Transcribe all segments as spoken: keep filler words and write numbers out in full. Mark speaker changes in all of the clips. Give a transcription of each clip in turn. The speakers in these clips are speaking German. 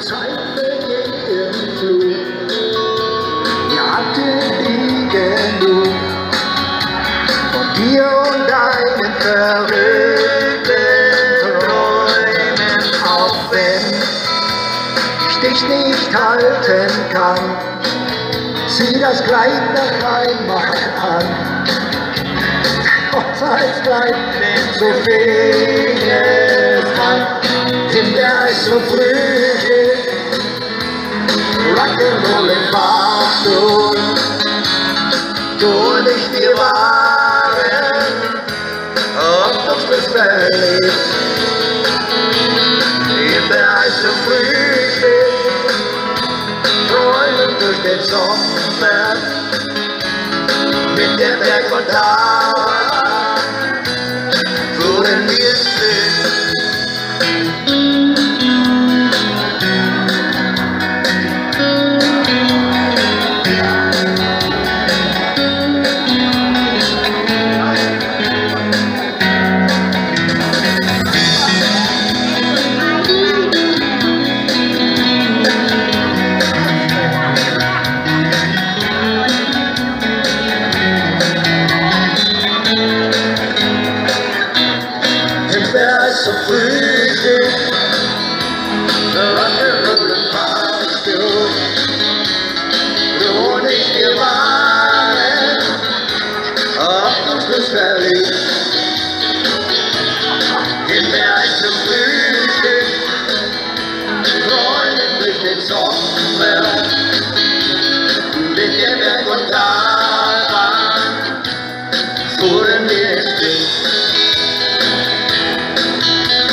Speaker 1: Zeit vergeht im Flug. Wir hatten nie genug von dir und deinen verrückten Träumen, auch wenn ich dich nicht halten kann. Zieh das Kleid noch einmal an, dein Hochzeitskleid, so fing es an. Hinter ist so früh, Rock'n'Roll im Fahrstuhl, du und ich, wir waren auf uns verliebt. Hinter ist so früh, träumen durch den Sommer, mit der Berg und Tal, fuhren wir still. So früh, Rock'n'Roll im Fahrstuhl, du und ich, wir waren auf uns verliebt. Hinter ein so früh, träumen durch den Sommer, mit der Berg und Talbahn, fuhren wir ins Bild.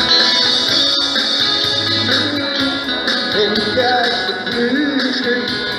Speaker 1: In der Frühstück